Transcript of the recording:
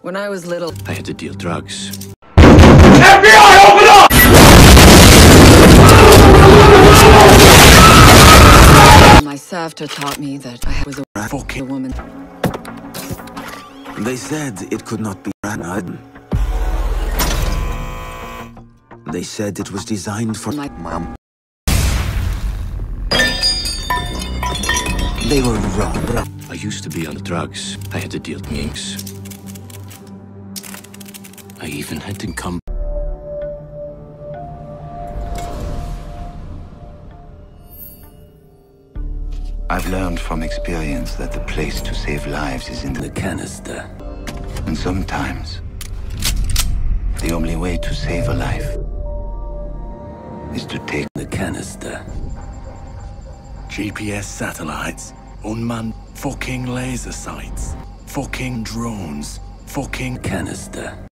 When I was little, I had to deal drugs. FBI, open up! my SAVTA taught me that I was a Fucking woman. They said it could not be Ranad. They said it was designed for My mom. They were wrong. I used to be on drugs. I had to deal with minks. I even had to come. I've learned from experience that the place to save lives is in The canister. And sometimes, the only way to save a life is to take The canister. GPS satellites. Unmanned fucking laser sights. Fucking drones. Fucking canister.